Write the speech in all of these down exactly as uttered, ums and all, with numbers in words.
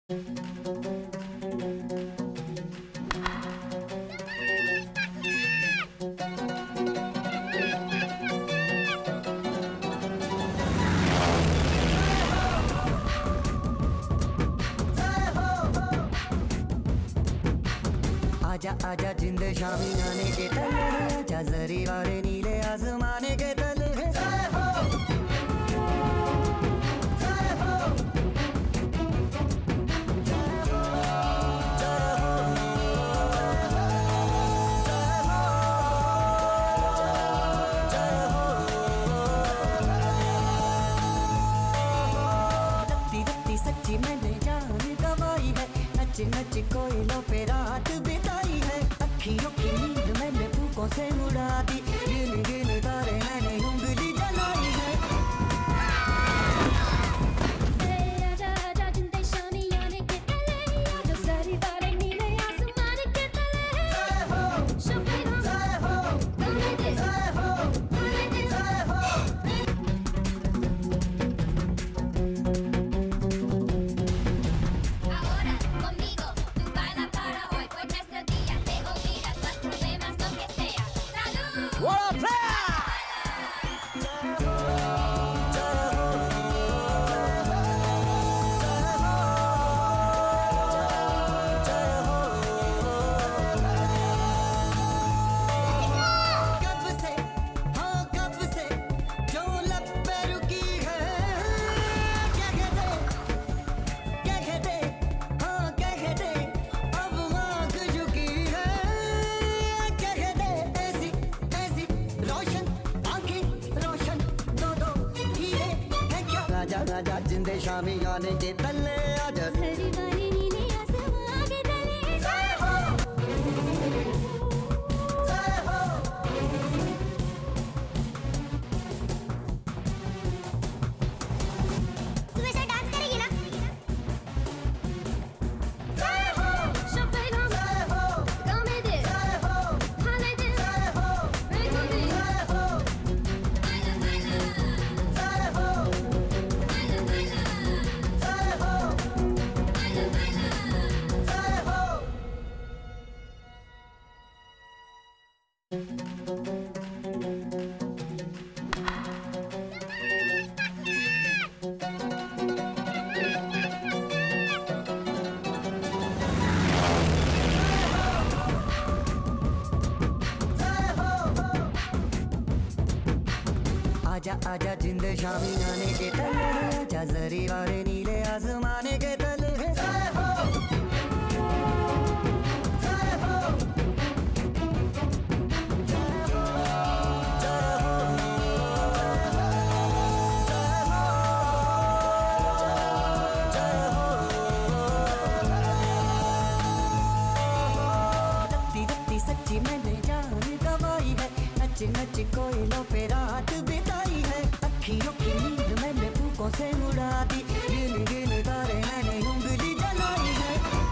आजा आजा जिंद शामी आने के तले, आजा जरी वाले नीले आसमाने के तले। रत्ती रत्ती सच्ची मैंने जान गवाई है, नच नच कोयलों पे रात बिताई है। अखियों की नींद मैंने फूकों से उड़ा दी, गिन गिन तारे मैंने उंगली जलाई है। आजा आजा जिंदे शामी आने के तले, आजा सारी बारें नीले आसमान के तले। शोपीना गाने दे, गाने दे। Ahora conmigo tú baila para hoy, pues este día te olvidas los problemas, lo que sea. ¡Salud! What up, कब से हाँ कब से जो लब पे रुकी है, क्या कहते क्या कहते हाँ क्या कहते अब आँख झुकी है। क्या कहते ऐसी ऐसी रोशन आँखें रोशन दो दो हीरे है क्या। राजा राजा जिंदे शामी गाने के तले, आजा सारी बारें नीले आसमान के तले। जय हो जय हो। तू ऐसा डांस करेगी ना? जय हो शोपीना जय हो गाने दे, जय हो गाने दे। जय हो बैठो दे, जय हो बाइला बाइला, जय हो बाइला बाइला, जय हो बाइला बाइला। जय हो। आजा आजा जिंद शामी आने के तले, आजा जरी वाले नीले आसमाने के तले। जय हो जय हो जय हो जय हो जय हो रत्ती रत्ती सच्ची मैंने जान गवाई है, नच नच कोयलों पे रात बिताई है। अखियों की नींद मैंने फूकों से उड़ा दी, गिन गिन तारे मैंने उंगली जलाई है।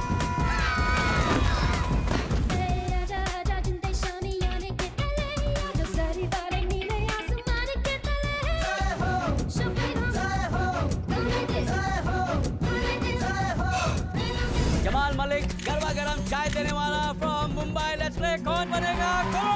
आजा आजा जिंदे शामी आने के तले, आजा सारी बारें नीले आसमान के तले। जय हो शोपीना जय हो गाने दे, जय हो गाने दे। जय हो। जमाल मलिक गरबा गरम चाय देने वाला फ्रॉम मुंबई। लेट्स प्ले कौन बनेगा कौन।